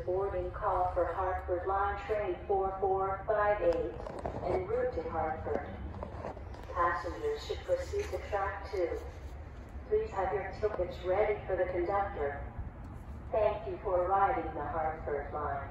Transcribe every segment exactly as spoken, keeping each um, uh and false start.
boarding call for Hartford Line Train four four five eight en route to Hartford. Passengers should proceed to track two. Please have your tickets ready for the conductor. Thank you for riding the Hartford Line.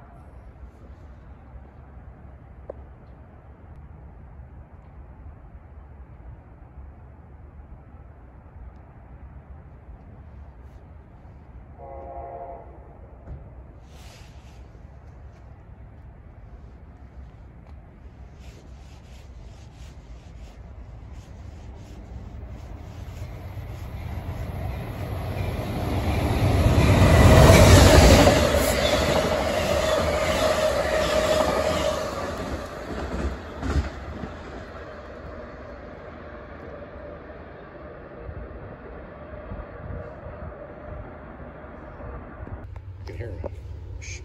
You can hear me. Shh.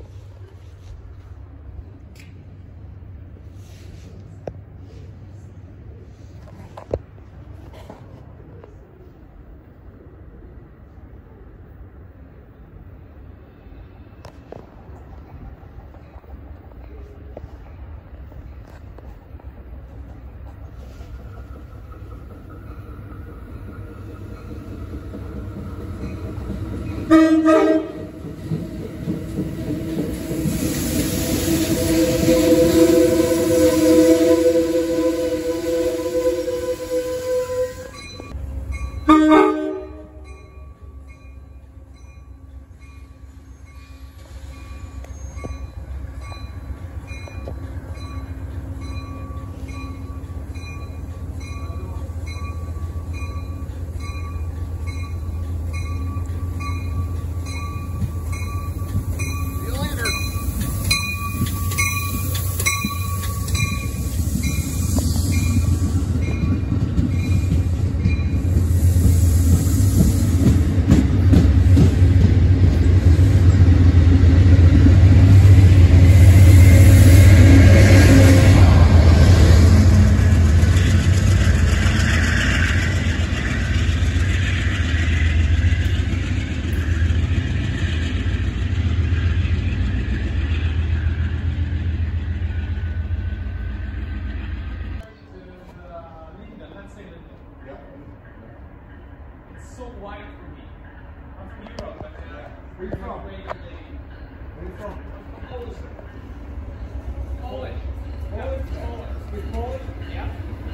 It's so wide for me. I'm from Europe, but uh, Where you from? way Where you from? I'm Polish. Polish. Poland? Yeah, Polish. Speak Polish? Yeah.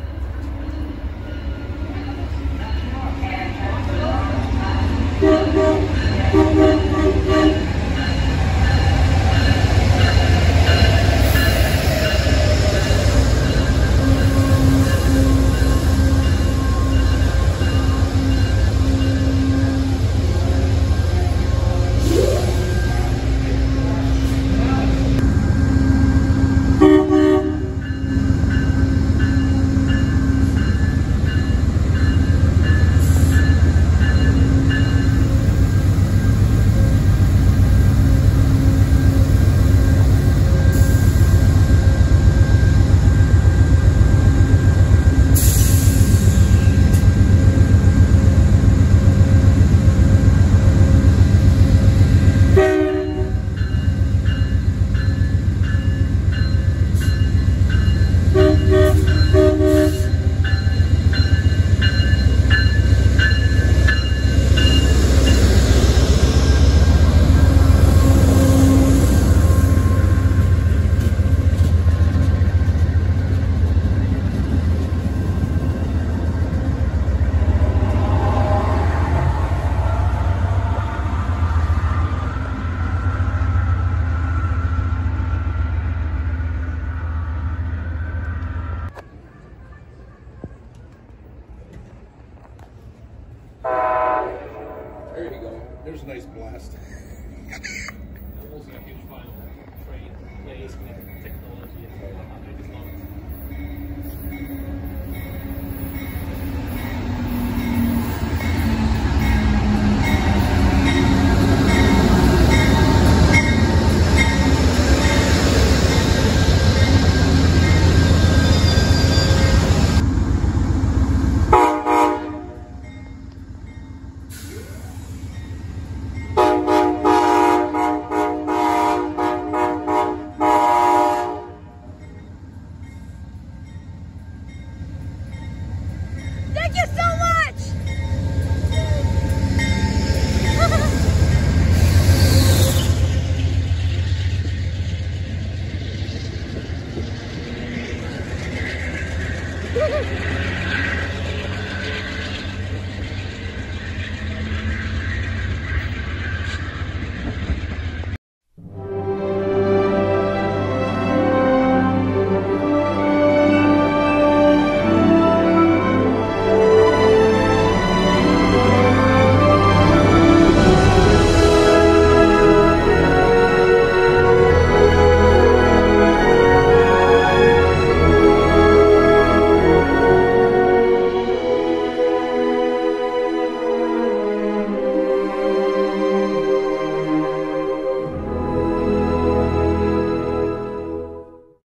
There you go. There's a nice blast. I'm also a huge fan of train plays, technology, and all that.